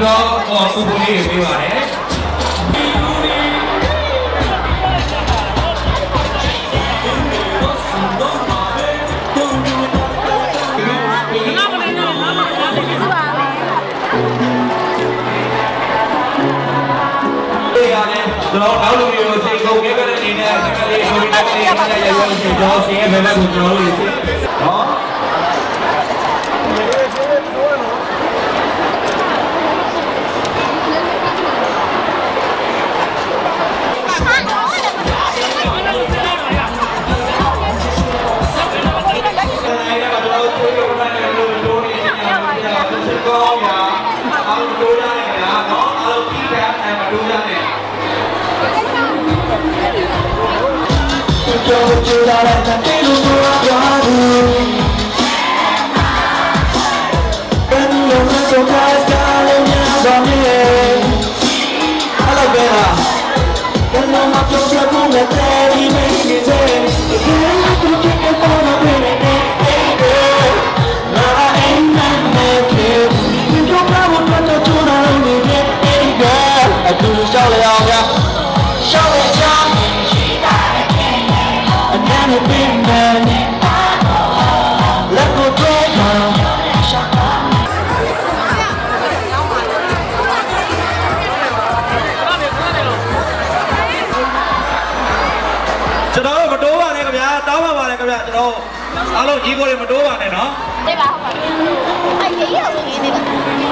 တော့ဟောစူပူလေးတွေပေးပါတယ်ကျွန်တော်နောက်လူမျိုးချိန်ကုန်ခဲ့တဲ့အနေနဲ့တကယ်လေးဆိုပြီးတော့ဒီမှာရရွယ်ရှိတော့ဆင်းရဲဘယ်ဘက်ကိုကျွန်တော်တို့သိနော်You're not like that, they don't know what you're doing. When you're not so close, darling, you're on me. Hello, Bella. When you're not so close, you're not ready, make me say. You can't let me kick it for the winning, baby. No, I ain't not naked. You don't know what you're doing, I don't need it, baby. I do the show, yeah. Show it, yeah. Never been there. Let go break now. ကျွန်တော်မတိုးပါနဲ့ခင်ဗျာတောင်းပါပါနဲ့ခင်ဗျာကျွန်တော်အားလုံးကြီးကိုတွေမတိုးပါနဲ့နော်对吧ဟုတ်ပါဘူးအဲ့ဒီရောဝင်နေတယ်ဟုတ်တယ်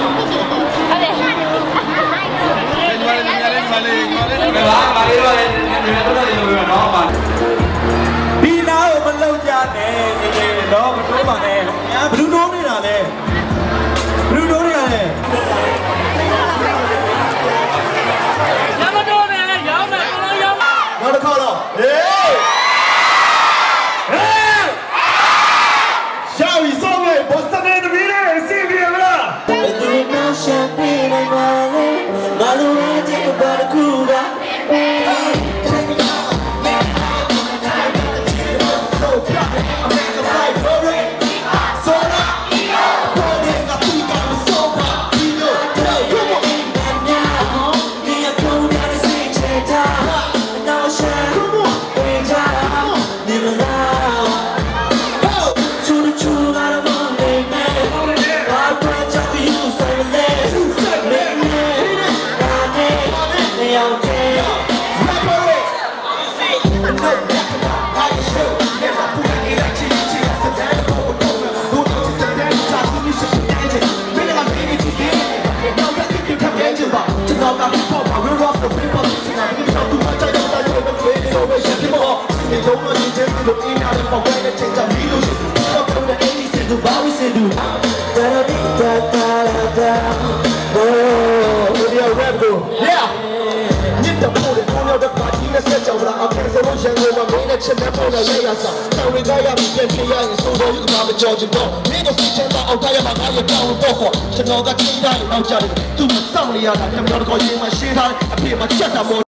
ဘာလေးတော့လည်းနည်းနည်းတော့လည်းလိုရတော့ပါဒီနာကိုမလုံကြနဲ့ဒီတော့မတိုးပါနဲ့ညာဘလူးတိုးနေတာလဲဘလူးတိုးနေတာလဲရမတိုးနဲ့ရောင်းတာကျွန်တော်ရောင်းနောက်တစ်ခါတော့ဟေးရှောက်ရီစောမေဘောစနေတပီးလေးအစီအပြေမလားဘယ်သူမှရှက်ပြေးနေပါလေမလို့ရတဲ့ဘာကူကချက်နဲ့ပေါ်လာရစားတော်ရင်ကရပြီပြန်ပြရရင်စိုးတော်ယူမှာမကြော်ချင်တော့မင်းတို့စိတ်ချမ်းသာအောင်ထားရမှာငါရဲ့တောင်းတော့ခေါ်ကျွန်တော်ကထိတိုင်းအောင်ကြတယ်သူမစောင့်နေရတာခင်ဗျားတို့ကိုရင်မရှင်းထားအဖေမချက်တာ